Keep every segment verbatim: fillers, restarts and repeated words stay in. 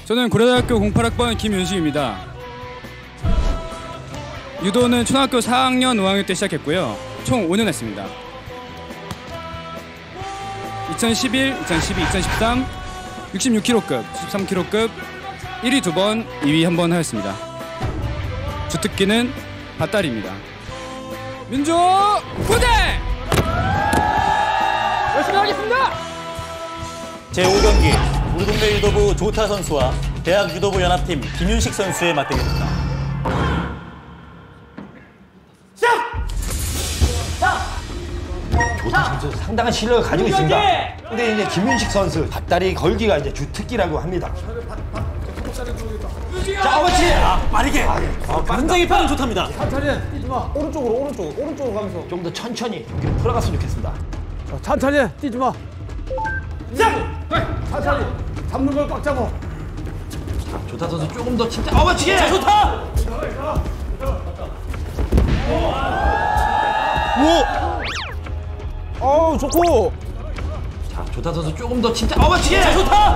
저는 고려대학교 공팔 학번 김윤식입니다. 유도는 초등학교 사 학년, 오 학년 때 시작했고요. 총 오 년 했습니다. 이천십일, 이천십이, 이천십삼 육십육 킬로급, 칠십삼 킬로급 일 위 두 번, 이 위 한 번 하였습니다. 주특기는 밧다리입니다. 민주 부대! 열심히 하겠습니다! 제오 경기 우리 동네 유도부 조타 선수와 대학 유도부 연합팀 김윤식 선수의 맞대결입니다. 조타 선수 상당한 실력을 가지고 있습니다. 근데 이제 김윤식 선수 밧다리 걸기가 이제 주특기라고 합니다. 자, 어머치! 아, 빠르게! 아, 굉장히 빠른 조타입니다. 천천히 뛰지 마. 오른쪽으로 오른쪽 오른쪽으로 가면서 좀 더 천천히 경기를 풀어갔으면 좋겠습니다. 어, 천천히 뛰지 마. 천천히 잡는 걸 꽉 잡아. 조타 선수 조금 더 침착. 어머치기! 자, 좋다! 오! 어우 좋고. 자, 조타 선수 조금 더 침착. 어머치기! 자, 좋다!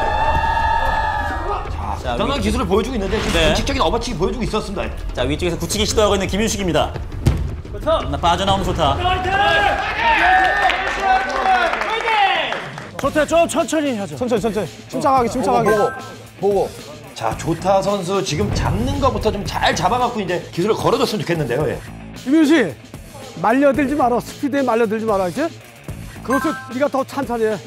자, 대단한 기술을 보여주고 있는데 지금 네. 원칙적인 어머치기 보여주고 있었습니다. 자, 위쪽에서 굳히기 시도하고 있는 김윤식입니다. 나 빠져나오는 좋다. 좋다. 좀 천천히 하자. 천천히 천천히. 침착하게 침착하게. 보고 보고. 자, 조타 선수 지금 잡는 것부터 좀 잘 잡아갖고 이제 기술을 걸어줬으면 좋겠는데요. 예. 김윤식 말려들지 마라. 스피드에 말려들지 마라. 알지? 그것을 네가 더 천천히 해.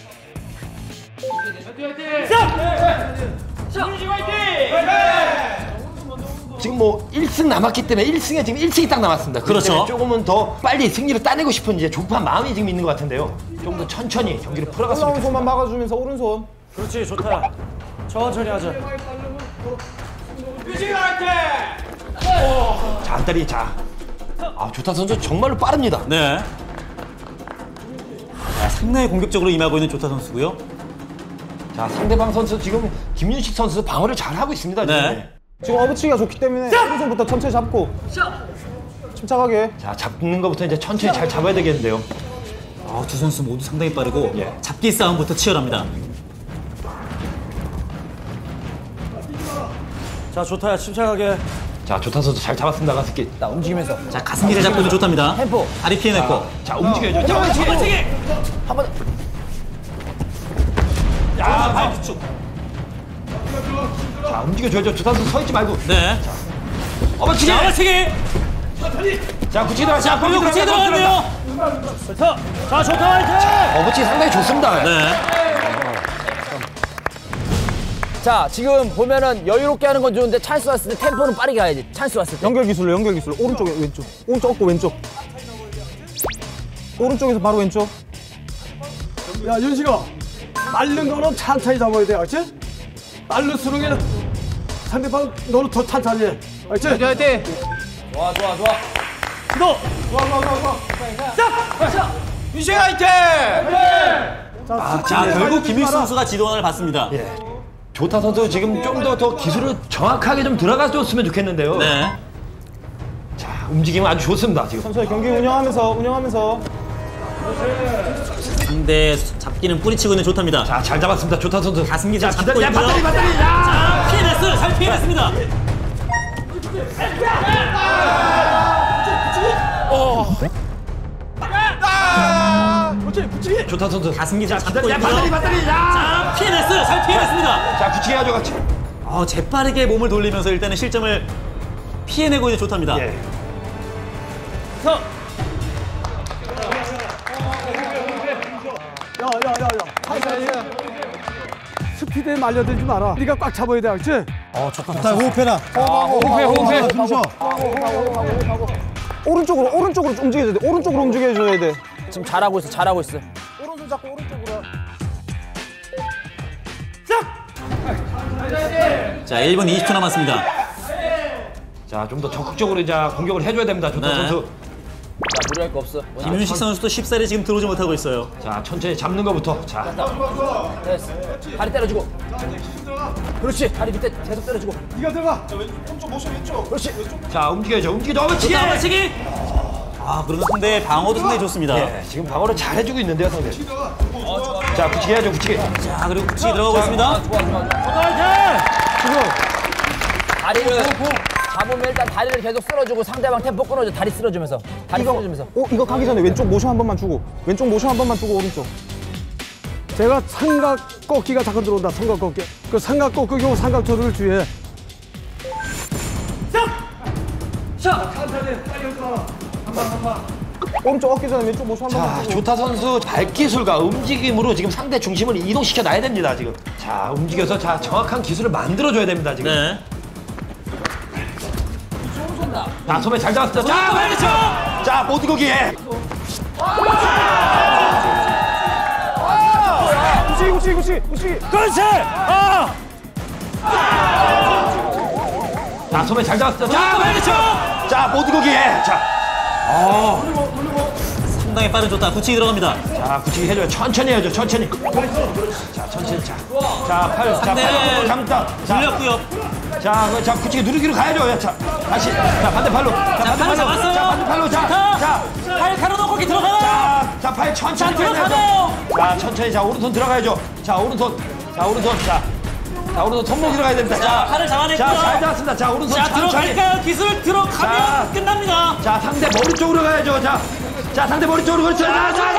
지금 뭐 일 승 남았기 때문에 일 승에 지금 일 승이 딱 남았습니다. 그렇기 그렇죠. 때문에 조금은 더 빨리 승리를 따내고 싶은 이제 조급한 마음이 지금 있는 것 같은데요. 좀 더 천천히 경기를 풀어갔으면 올라온 좋겠습니다. 손만 막아주면서 오른손. 그렇지, 좋다. 천천히 하자. 자, 안다리 자. 아, 조타 선수 정말로 빠릅니다. 네. 자, 상당히 공격적으로 임하고 있는 조타 선수고요. 자, 상대방 선수 지금 김윤식 선수 방어를 잘 하고 있습니다. 지금. 네. 지금 어부치기가 좋기 때문에 오른손부터 천천히 잡고. 침착하게. 자, 잡는 것부터 이제 천천히 잘 잡아야 되겠는데요. 아, 두 선수 모두 상당히 빠르고 예. 잡기 싸움부터 치열합니다. 자, 좋다. 침착하게. 자, 조타 선수 잘 잡았습니다. 가스키. 나 움직이면서. 자, 가슴기를 잡고 있는 조타입니다. 템포. 다리 피해냈고. 자, 움직여야죠. 자, 움직여. 한 번. 야, 발 부축. 자, 움직여줘야죠. 조타 선수 서 있지 말고. 네. 어머치기. 자, 어머치기. 자, 구치 들어가. 자, 공격 구치에 들어갔네요. 좋다. 자, 좋다. 화이팅! 어머치 상당히 좋습니다. 네. 자, 지금 보면은 여유롭게 하는 건 좋은데 찬스 왔을 때 템포는 빠르게 가야지. 찬스 왔을 때. 연결 기술로 연결 기술로 오른쪽에 왼쪽. 오른쪽 없고 왼쪽. 오른쪽에서 바로 왼쪽. 야, 윤식아. 마른 거는 천천히 잡아야 돼. 알지? 마를수록 에는 상대방 너는 더 천천히 해. 알지? 화이팅! 좋아, 좋아, 좋아. 기도. 좋아, 좋아, 좋아, 좋아. 윤식 화이팅! 아, 자, 결국 김윤식 선수가 지도원을 받습니다. 예. 조타 선수 지금 좀 더 더 기술을 정확하게 좀 들어가줬으면 좋겠는데요. 네. 자, 움직임은 아주 좋습니다. 지금. 천천히 경기 운영하면서 운영하면서. 상대 잡기는 뿌리치고 있는 조타입니다. 자, 잘 잡았습니다. 조타 선수. 가슴기 잘 잡고 기다려. 야, 있고요. 밧다리, 밧다리. 자, 피해냈어요. 잘 피해냈습니다. 조타 선수. 가슴기 잘 잡고 야, 있고요. 밧다리, 밧다리. 야. 자, 피해냈어요. 잘 피해냈습니다. 자, 굳히게 해야죠, 같이. 어, 재빠르게 몸을 돌리면서 일단은 실점을 피해내고 있는 조타입니다. 예. 야, 야, 야, 야. 천천히 해. 스피드에 말려들지 마라. 네가 꽉 잡아야 돼. 알지? 자, 호흡해라. 호흡해, 호흡해. 숨 쉬어. 오른쪽으로 오른쪽으로 움직여야 돼. 오른쪽으로 움직여줘야 돼. 지금 잘하고 있어, 잘하고 있어. 오른손 잡고 오른쪽으로. 자, 일 분 이십 초 남았습니다. 자, 좀 더 적극적으로 이제 공격을 해줘야 됩니다. 조타 네. 선수. 자, 무리할 거 없어. 김윤식 선수도 쉽사리 지금 들어오지 못하고 있어요. 자, 천천히 잡는 것부터. 자, 됐어. 다리 때려주고. 그렇지. 다리 밑에 계속 때려주고. 네가 들어가. 그렇지. 자, 움직여야죠. 움직여. 어머치기. 조타 어머치기. 아, 그러면 상대의 방어도 상당히 좋습니다. 예, 지금 방어를 잘 해주고 있는데요, 상대. 자, 굳히게 해야죠, 굳히게. 자, 그리고 굳이 들어가고 있습니다. 좋아, 좋아, 좋아. 화이팅! 다리를 잡으면 일단 다리를 계속 쓸어주고 상대방 템포 끊어줘. 다리 쓸어주면서. 다리 이거, 쓸어주면서. 어, 이거 가기 전에 왼쪽 모션 한 번만 주고 왼쪽 모션 한 번만 주고 오른쪽. 제가 삼각 꺾기가 자꾸 들어온다. 삼각 꺾기. 그 삼각 꺾기고 삼각 조를 주의해. 오른쪽 어깨 전에 왼쪽 모션 한 번만 자, 주고. 조타 선수 발기술과 움직임으로 지금 상대 중심을 이동시켜 놔야 됩니다, 지금. 자, 움직여서 자, 정확한 기술을 만들어줘야 됩니다, 지금. 네. 자, 소매 잘 잡았어. 자, 발기술! 자, 모두거기에. 구시 구시 구시 구시. 그렇지! 아! 자, 소매 잘 잡았어. 자, 발기술! 자, 모두거기에. 자, 상당히 빠른 좋다. 굳히기 들어갑니다. 자, 굳히기 해줘요. 천천히 해야죠, 천천히. 자, 천천히. 자, 자, 팔, 자, 상대 팔, 감다. 자, 물렸고요. 자, 그, 자, 굳히기 누르기로 가야죠. 자, 다시. 자, 반대팔로. 자, 팔 반대팔로. 잡았어요. 자, 반대팔로. 자, 자. 팔 가로놓고 들어가요. 자, 자, 팔 천천히. 자, 들어가네요. 자, 천천히. 자, 오른손 들어가야죠. 자, 오른손. 자, 오른손. 자, 자, 오른손 손목 들어가야 됩니다. 자, 팔을 잡아냈고요. 자, 잘 잡았습니다. 자, 오른손 자, 천천히. 들어갈까요? 기술 들어가면 자. 끝납니다. 자, 상대 머리 쪽으로 가야죠. 자, 자, 상대 머리 쪽으로 그렇죠. 자, 자, 자.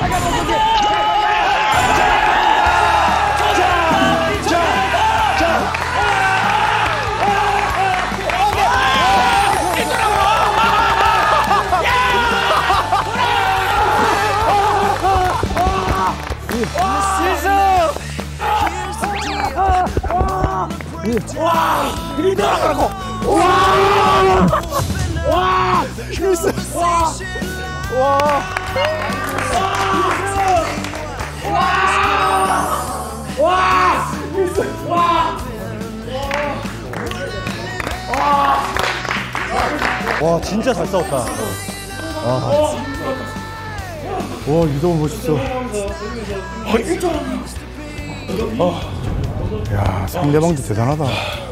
와, 진짜 잘 싸웠다. 와, 와 유도 멋있어. 어. 야, 상대방도 대단하다.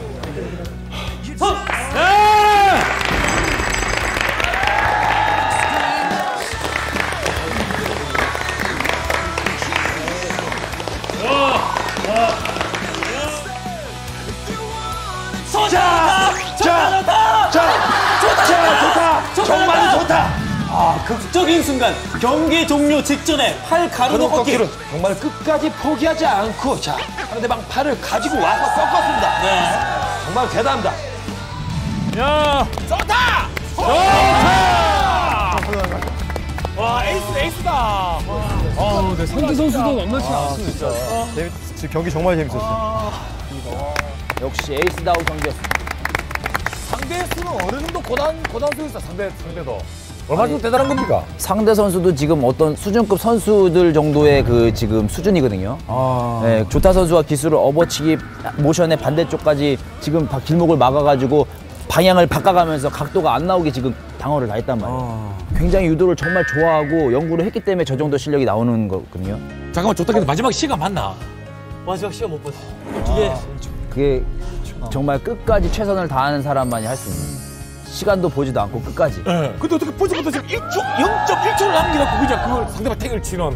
자, 자, 자, 자, 좋다. 정말 좋다. 아, 극적인 순간. 경기 종료 직전에 팔 가로놓고 꺾기. 꺾기로 정말 끝까지 포기하지 않고 자, 상대방 팔을 가지고 와서 꺾었습니다. 네. 정말 대단합니다. 야, 와 에이스 에이스다. 아, 네, 상대 선수도 만만치 않았습니다. 재밌, 지금 경기 정말 재밌었어요. 역시 에이스다운 경기였어. 상대 수는 어느 정도 고단 고단수 있어. 상대 상대도. 얼마나 좀 대단한 겁니까? 상대 선수도 지금 어떤 수준급 선수들 정도의 그 지금 수준이거든요. 아, 네, 조타 선수가 기술을 업어치기 모션의 반대쪽까지 지금 바- 길목을 막아가지고 방향을 바꿔가면서 각도가 안 나오게 지금 방어를 다 했단 말이에요. 굉장히 유도를 정말 좋아하고 연구를 했기 때문에 저 정도 실력이 나오는 거거든요. 잠깐만 좋다. 마지막 시간 맞나? 마지막 시간 못 봤어. 이게 그게 정말 끝까지 최선을 다하는 사람만이 할 수 있는. 시간도 보지도 않고 끝까지. 근데 어떻게 보지부터 지금 일 초, 영 점 일 초를 남기놓고 그냥 그걸 상대방 탱을 치는.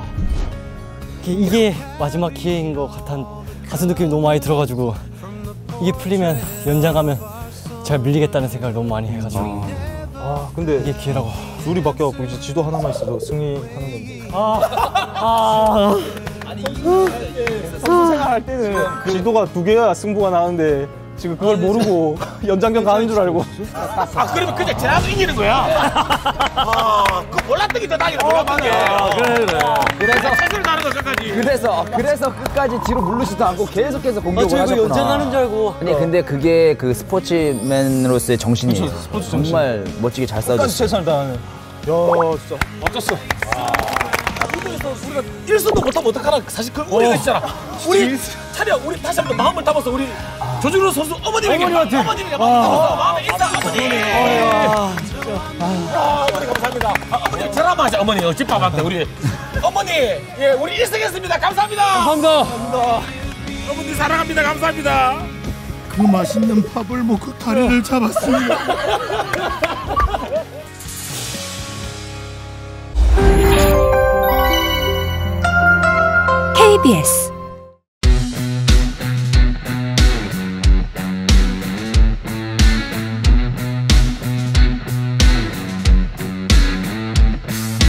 이게 마지막 기회인 것 같은, 같은 느낌이 너무 많이 들어가지고 이게 풀리면 연장 가면 제가 밀리겠다는 생각을 너무 많이 해가지고 아 근데 이게 기회라고. 룰이 바뀌어갖고 이제 지도 하나만 있어도 승리하는 건데. 아, 선수 생활할 때는 지도가 두 개야 승부가 나는데 지금 그걸 모르고 연장전 가는 줄 알고. 아, 그러면 그냥 제라도 이기는 거야. 아, 그 몰랐던 게 더 다행이다. 몰랐던 게. 그래 그래. 그래서 최선을 다하는 거 끝까지. 그래서 그래서 끝까지 뒤로 물르지도 않고 계속해서 공격을 저 이거 하셨구나. 연장 가는 줄 알고. 아니 근데 그게 그 스포츠맨으로서의 정신이에요. 정말 멋지게 잘 싸우셨어요. 최선을 다하는. 야 진짜 멋졌어. 우리가 일선도 못하면 어떡하나. 사실 그 우리가 있잖아. 우리 차려 우리 다시 한번 마음을 담아서 우리 조준호 선수 어머님에게 어머님한테 어머님에게 마음을 담아서 마음에 인사 어머니. 아, 어머니 감사합니다. 아, 어머니 전화 한번 하자. 어머니 어, 집밥한테 우리 어머니 예 우리 일승했습니다. 감사합니다. 감사합니다. 어머니 사랑합니다. 감사합니다. 그 맛있는 밥을 먹고 다리를 잡았습니다. 케이비에스